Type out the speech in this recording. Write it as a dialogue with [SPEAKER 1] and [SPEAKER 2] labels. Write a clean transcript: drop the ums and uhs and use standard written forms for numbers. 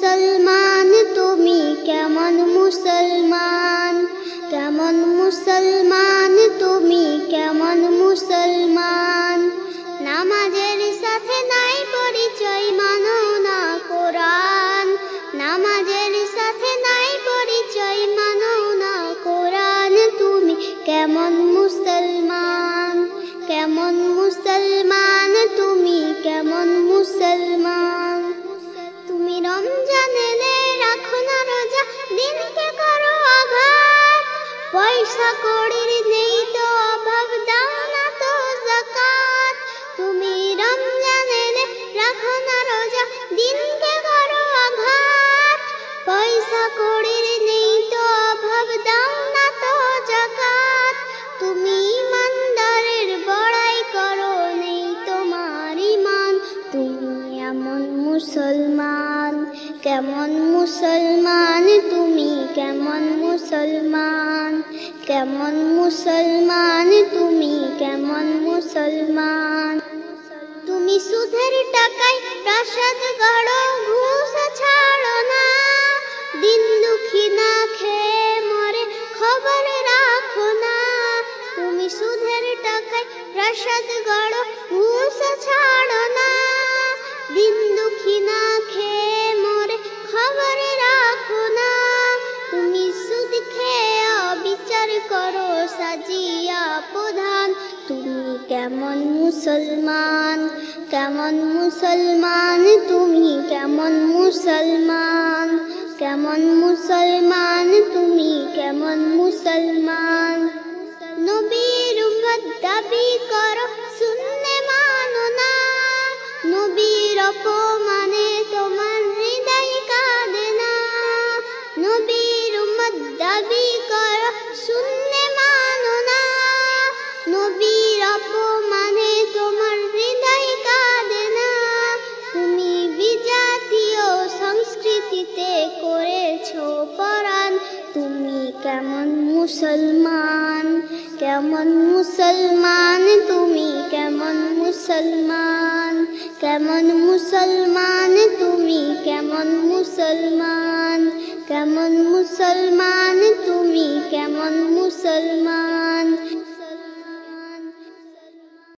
[SPEAKER 1] মুসলমান তুমি কেমন মুসলমান, কেমন মুসলমান তুমি কেমন মুসলমান। নামাজের সাথে নাই পরিচয় মানো না কোরআন, নামাজের সাথে নাই পরিচয় মানো না কোরআন। তুমি কেমন মুসলমান, কেমন মুসলমান তুমি কেমন মুসলমান। তুমি রমজান এলে রাখো না রোজা, দিনকে করো আঘাত। পয়সা কড়ির নেই তো অভাব, দাও না তো যাকাত। তুমি রমজান এলে রাখো না রোজা, দিনকে করো আঘাত। পয়সা কড়ির নেই তো অভাব, দাও না তো যাকাত। তুমি ইমানদারের বড়াই করো, নেই তোমার ঈমান। তুমি এমন মুসলমান, কেমন মুসলমান তুমি কেমন মুসলমান, কেমন মুসলমান তুমি কেমন মুসলমান। তুমি সুদের টাকায় প্রাসাদ গড়ো, ঘুষ ছাড়ো না। দিন দুঃখী না খেয়ে মরে, খবর রাখো না। তুমি সুদের টাকায় প্রাসাদ গড়ো, ঘুষ ছাড়ো না। দিন দুঃখী না খেয়ে মরে, খবর রাখো না। তুমি সুদ খেয়ে অবিচার করো, সাজিয়া প্রধান। তুমি কেমন মুসলমান, কেমন মুসলমান তুমি কেমন মুসলমান, কেমন মুসলমান তুমি কেমন মুসলমান। নবীর উম্মত দাবি করো, শুনলে মানো না। নবীর অপমানে তোমার হৃদয় কাঁদে না। নবীর উম্মত দাবি করো, শুনলে মানো না। নবীর অপমানে তোমার হৃদয় কাঁদে না। তুমি বিজাতীয় সংস্কৃতিতে করেছো পরাণ। তুমি কেমন মুসলমান, কেমন মুসলমান তুমি কেমন মুসলমান, কেমন মুসলমান তুমি কেমন মুসলমান, কেমন মুসলমান তুমি কেমন মুসলমান।